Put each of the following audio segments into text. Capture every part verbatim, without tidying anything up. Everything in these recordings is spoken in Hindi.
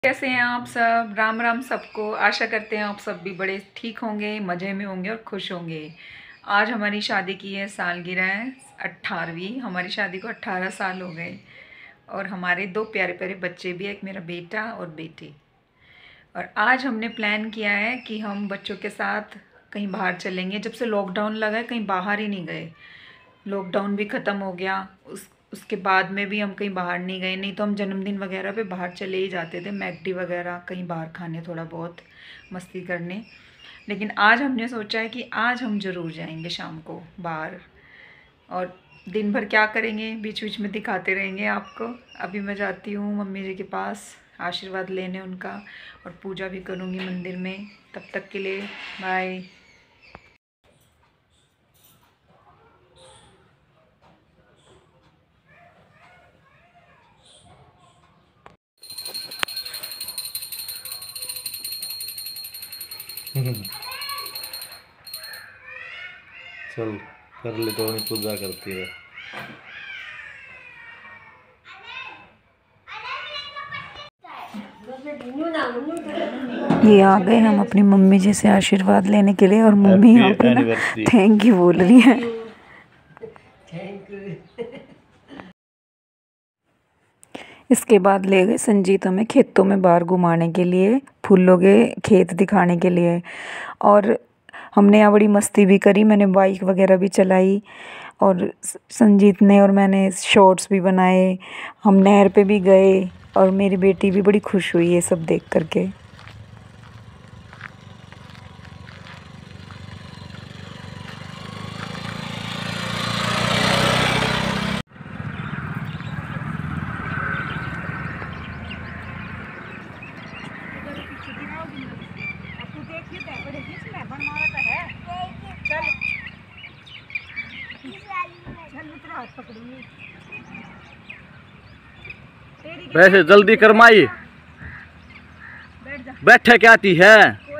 कैसे हैं आप सब। राम राम सबको। आशा करते हैं आप सब भी बड़े ठीक होंगे, मज़े में होंगे और खुश होंगे। आज हमारी शादी की है सालगिरह है, अट्ठारहवीं। हमारी शादी को अट्ठारह साल हो गए और हमारे दो प्यारे प्यारे बच्चे भी, एक मेरा बेटा और बेटी। और आज हमने प्लान किया है कि हम बच्चों के साथ कहीं बाहर चलेंगे। जब से लॉकडाउन लगा है कहीं बाहर ही नहीं गए। लॉकडाउन भी ख़त्म हो गया, उस उसके बाद में भी हम कहीं बाहर नहीं गए। नहीं तो हम जन्मदिन वगैरह पे बाहर चले ही जाते थे, मैकडी वगैरह कहीं बाहर खाने, थोड़ा बहुत मस्ती करने। लेकिन आज हमने सोचा है कि आज हम ज़रूर जाएंगे शाम को बाहर, और दिन भर क्या करेंगे बीच बीच में दिखाते रहेंगे आपको। अभी मैं जाती हूँ मम्मी जी के पास आशीर्वाद लेने उनका, और पूजा भी करूँगी मंदिर में। तब तक के लिए बाय। चल कर ले, तो पूजा करती है। ये आ गए हम अपनी मम्मी जी से आशीर्वाद लेने के लिए, और मम्मी यहाँ पे ना थैंक यू बोल रही है। इसके बाद ले गए संजीत हमें खेतों में बाहर घुमाने के लिए, फूलों के खेत दिखाने के लिए। और हमने यहाँ बड़ी मस्ती भी करी, मैंने बाइक वगैरह भी चलाई और संजीत ने और मैंने शॉर्ट्स भी बनाए। हम नहर पे भी गए और मेरी बेटी भी बड़ी खुश हुई ये सब देख करके। वैसे जल्दी कर माई, बैठे क्या आती है।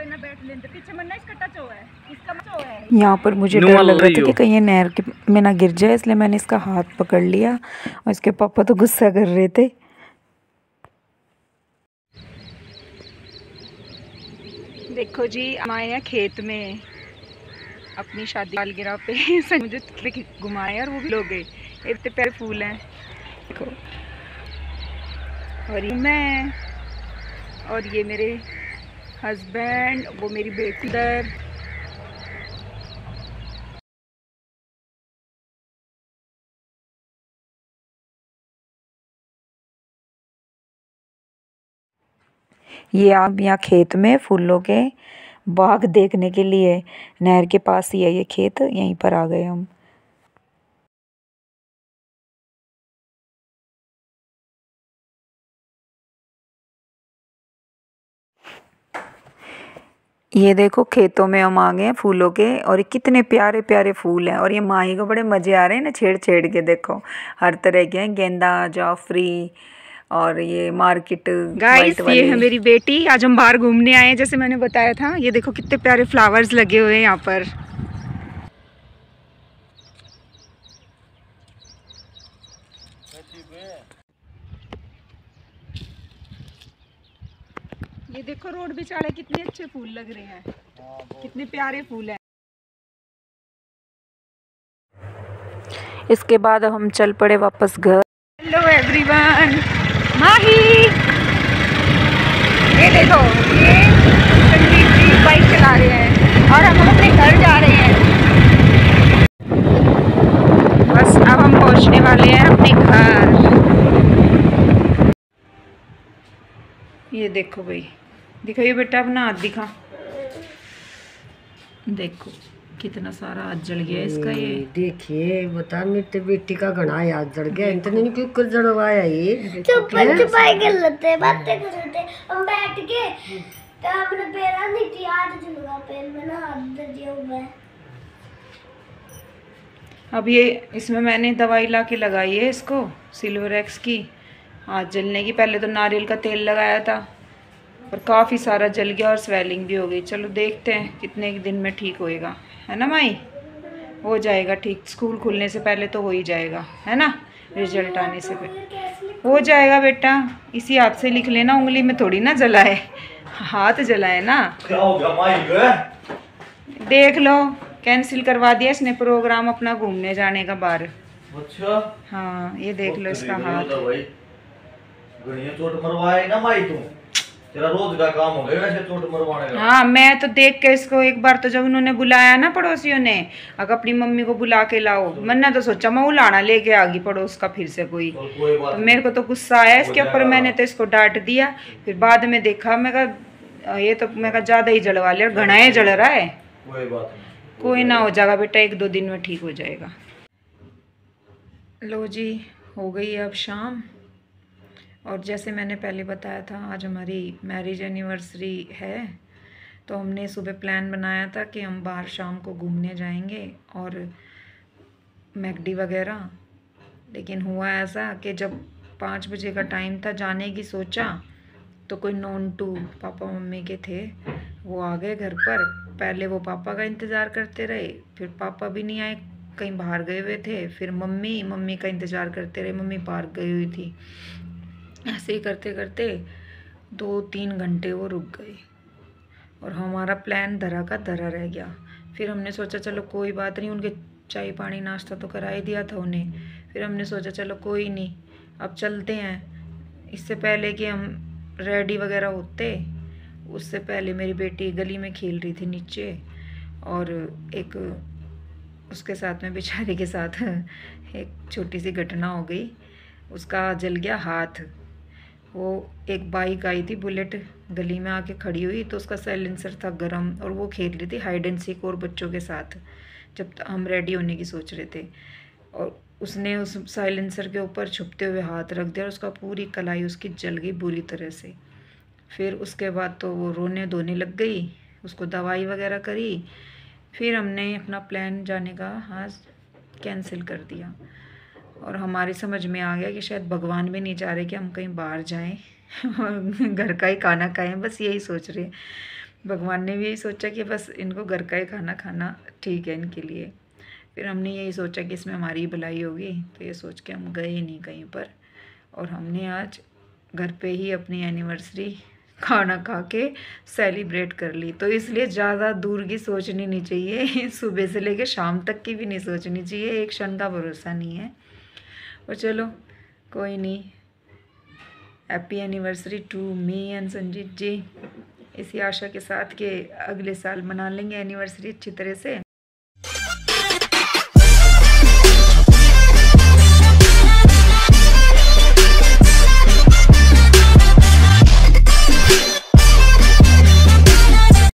यहाँ पर मुझे डर लग रहा था कि कहीं ये नहर के में ना गिर जाए, इसलिए मैंने इसका हाथ पकड़ लिया और इसके पापा तो गुस्सा कर रहे थे। देखो जी, आए हैं खेत में अपनी शादी सालगिरह पे। मुझे घुमाया और वो भी लोग गए। इतने प्यारे फूल हैं देखो। और ये मैं और ये मेरे हस्बैंड, वो मेरी बेटी दर। ये आप यहाँ खेत में फूलों के बाग देखने के लिए, नहर के पास ही है ये खेत, यहीं पर आ गए हम। ये देखो खेतों में हम आ गए हैं फूलों के, और ये कितने प्यारे प्यारे फूल हैं। और ये माही को बड़े मज़े आ रहे हैं ना छेड़ छेड़ के। देखो हर तरह के हैं, गेंदा, जाफरी, और ये मार्केट गाइस। ये है मेरी बेटी। आज हम बाहर घूमने आए हैं जैसे मैंने बताया था। ये देखो कितने प्यारे फ्लावर्स लगे हुए हैं यहाँ पर। ये देखो रोड बेचारे कितने अच्छे फूल लग रहे हैं, कितने प्यारे फूल हैं। इसके बाद हम चल पड़े वापस घर। हेलो एवरीवन, माही ये देखो, ये संजीत जी बाइक चला रहे हैं और हम अपने घर जा रहे हैं। बस अब हम पहुंचने वाले हैं अपने घर। ये देखो भाई, दिखाइए बेटा अपना हाथ दिखा। देखो कितना सारा हाथ जल गया इसका। ये देखिए बता, मेरी बेटी का घना हाथ जल गया। इतने नहीं क्यों जलवाया ये। चुप छुपाई कर लेते, बातें कर लेते हम बैठ के। तो अपने पैर नहीं थी, हाथ जलवा, पैर में ना हाथ दर्दिया हुआ है। अब ये इसमें मैंने दवाई ला के लगाई है इसको, सिल्वर एक्स की, हाथ जलने की। पहले तो नारियल का तेल लगाया था और काफ़ी सारा जल गया और स्वेलिंग भी हो गई। चलो देखते हैं कितने दिन में ठीक होएगा, है ना माई। हो जाएगा ठीक, स्कूल खुलने से पहले तो हो ही जाएगा, है ना, रिजल्ट आने से पहले। हो जाएगा बेटा, इसी हाथ से लिख लेना, उंगली में थोड़ी ना जलाए, हाथ जलाए ना। क्या हो गया माई? देख लो, कैंसिल करवा दिया इसने प्रोग्राम अपना घूमने जाने का बाहर। अच्छा हाँ ये देख लो इसका हाथ। भाई गणिया चोट मरवाए ना माई, तुम तेरा रोज का काम हो गया वैसे चोट मरवाने का। हाँ मैं तो देख के इसको एक बार तो जब उन्होंने बुलाया ना पड़ोसियों ने, अगर अपनी मम्मी को बुला के लाओ, मैंने तो सोचा मैं उलाना लेके आ गई पड़ोस का फिर से कोई, और कोई बात तो मेरे को तो गुस्सा आया इसके ऊपर, मैंने तो इसको डांट दिया। फिर बाद में देखा, मैं कहा ये तो मैं कहा ज्यादा ही जलवा लिया, घना ही जल रहा है। कोई बात नहीं, कोई ना, हो जाएगा बेटा, एक दो दिन में ठीक हो जाएगा। लो जी, हो गई है अब शाम, और जैसे मैंने पहले बताया था आज हमारी मैरिज एनिवर्सरी है, तो हमने सुबह प्लान बनाया था कि हम बाहर शाम को घूमने जाएंगे और मैकडी वगैरह। लेकिन हुआ ऐसा कि जब पाँच बजे का टाइम था जाने की सोचा, तो कोई नॉन टू पापा मम्मी के थे, वो आ गए घर पर। पहले वो पापा का इंतज़ार करते रहे, फिर पापा भी नहीं आए, कहीं बाहर गए हुए थे। फिर मम्मी मम्मी का इंतज़ार करते रहे, मम्मी पार्क गई हुई थी। ऐसे ही करते करते दो तीन घंटे वो रुक गए और हमारा प्लान धरा का धरा रह गया। फिर हमने सोचा चलो कोई बात नहीं, उनके चाय पानी नाश्ता तो करा ही दिया था उन्हें। फिर हमने सोचा चलो कोई नहीं, अब चलते हैं। इससे पहले कि हम रेडी वगैरह होते, उससे पहले मेरी बेटी गली में खेल रही थी नीचे, और एक उसके साथ में बेचारे के साथ एक छोटी सी घटना हो गई, उसका जल गया हाथ। वो एक बाइक आई थी बुलेट, गली में आके खड़ी हुई, तो उसका साइलेंसर था गरम, और वो खेल रही थी हाइड एंड सीक और बच्चों के साथ, जब हम रेडी होने की सोच रहे थे। और उसने उस साइलेंसर के ऊपर छुपते हुए हाथ रख दिया और उसका पूरी कलाई उसकी जल गई बुरी तरह से। फिर उसके बाद तो वो रोने धोने लग गई, उसको दवाई वगैरह करी। फिर हमने अपना प्लान जाने का आज कैंसिल कर दिया, और हमारी समझ में आ गया कि शायद भगवान भी नहीं चाह रहे कि हम कहीं बाहर जाएं और घर का ही खाना खाएं, बस यही सोच रहे। भगवान ने भी यही सोचा कि बस इनको घर का ही खाना खाना ठीक है इनके लिए। फिर हमने यही सोचा कि इसमें हमारी भलाई होगी, तो ये सोच के हम गए नहीं कहीं पर, और हमने आज घर पे ही अपनी एनिवर्सरी खाना खा के सेलिब्रेट कर ली। तो इसलिए ज़्यादा दूर की सोचनी नहीं चाहिए, सुबह से लेकर शाम तक की भी नहीं सोचनी चाहिए, एक क्षण का भरोसा नहीं है। और चलो कोई नहीं, happy anniversary to me and Sanjeet ji. इसी आशा के साथ कि अगले साल मना लेंगे एनिवर्सरी अच्छी तरह से।